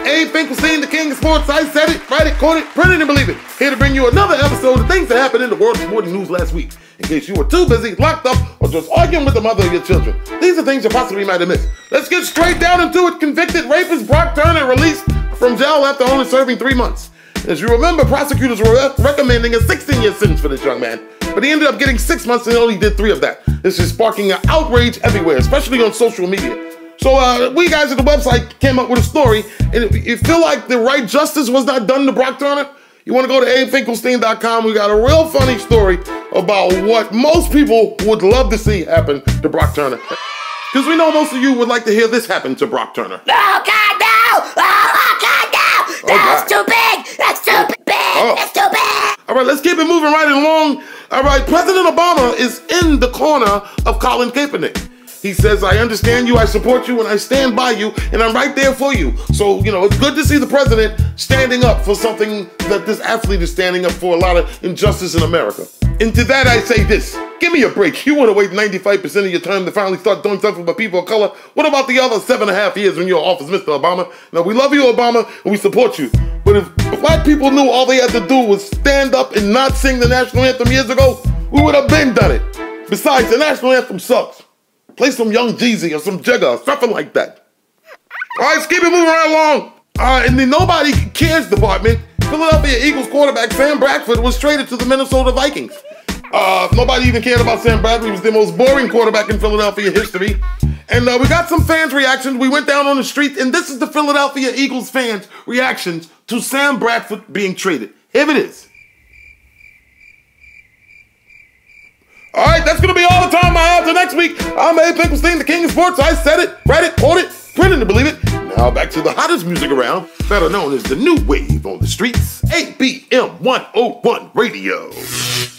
Abe Finkelstein, the king of sports. I said it, write it, quote it, print it, and believe it. Here to bring you another episode of things that happened in the world of sporting news last week. In case you were too busy, locked up, or just arguing with the mother of your children. These are things you possibly might have missed. Let's get straight down into it. Convicted rapist Brock Turner released from jail after only serving 3 months. As you remember, prosecutors were recommending a 16-year sentence for this young man, but he ended up getting 6 months and only did 3 of that. This is sparking an outrage everywhere, especially on social media. So we guys at the website came up with a story, and if you feel like the right justice was not done to Brock Turner, you want to go to abefinkelstein.com. We got a real funny story about what most people would love to see happen to Brock Turner. Because we know most of you would like to hear this happen to Brock Turner. Oh, God, no! Oh, God, no! That's too big! That's too big! That's too big! All right, let's keep it moving right along. All right, President Obama is in the corner of Colin Kaepernick. He says, I understand you, I support you, and I stand by you, and I'm right there for you. So, it's good to see the president standing up for something that this athlete is standing up for, a lot of injustice in America. And to that I say this, give me a break. You want to wait 95% of your time to finally start doing something for people of color? What about the other 7.5 years when you're in office, Mr. Obama? Now, we love you, Obama, and we support you. But if black people knew all they had to do was stand up and not sing the national anthem years ago, we would have been done it. Besides, the national anthem sucks. Play some Young Jeezy or some Jigga or something like that. All right, let's keep it moving right along. In the Nobody Cares department, Philadelphia Eagles quarterback Sam Bradford was traded to the Minnesota Vikings. Nobody even cared about Sam Bradford. He was the most boring quarterback in Philadelphia history. And we got some fans' reactions. We went down on the street, and this is the Philadelphia Eagles fans' reactions to Sam Bradford being traded. Here it is. All right, that's going to be all the time I have till next week. I'm Abe Finkelstein, the king of sports. I said it, read it, quote it, printed to believe it. Now back to the hottest music around, better known as the new wave on the streets, ABM 101 Radio.